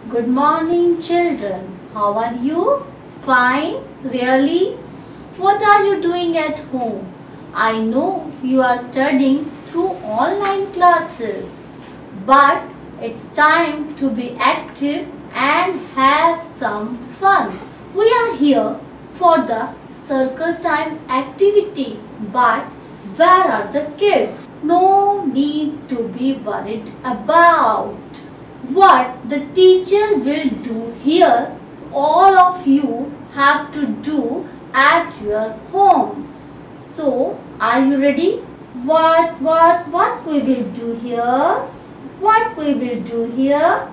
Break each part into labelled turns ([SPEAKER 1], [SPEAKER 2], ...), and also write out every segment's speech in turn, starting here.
[SPEAKER 1] Good morning, children. How are you? Fine? Really? What are you doing at home? I know you are studying through online classes, but it's time to be active and have some fun. We are here for the circle time activity, but where are the kids? No need to be worried about what the teacher will do here. All of you have to do at your homes. So, are you ready? What we will do here? What we will do here?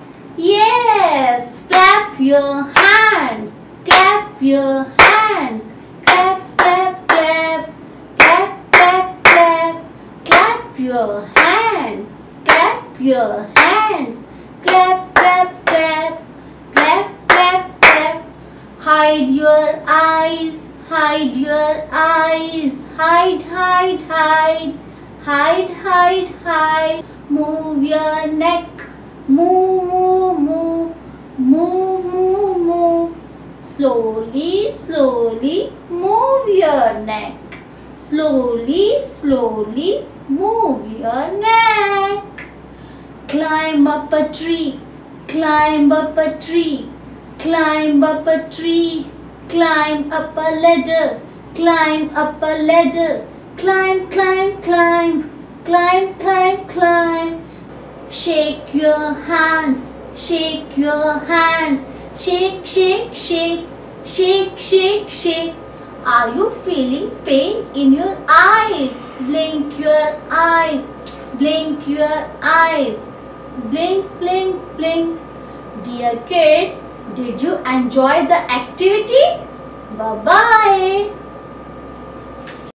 [SPEAKER 1] Yes, clap your hands. Clap your hands. Clap, clap, clap. Clap, clap, clap. Clap your hands. Clap your hands. Clap, clap, clap. Clap, clap, clap. Hide your eyes. Hide your eyes. Hide, hide, hide. Hide, hide, hide. Move your neck. Move, move, move. Move, move, move. Slowly, slowly move your neck. Slowly, slowly move your neck. Climb up a tree. Climb up a tree. Climb up a tree. Climb up a ladder. Climb up a ladder. Climb, climb, climb. Climb, climb, climb. Shake your hands. Shake your hands. Shake, shake, shake. Shake, shake, shake. Are you feeling pain in your eyes? Blink your eyes. Blink your eyes. Blink, blink, blink. Dear kids, did you enjoy the activity? Bye-bye.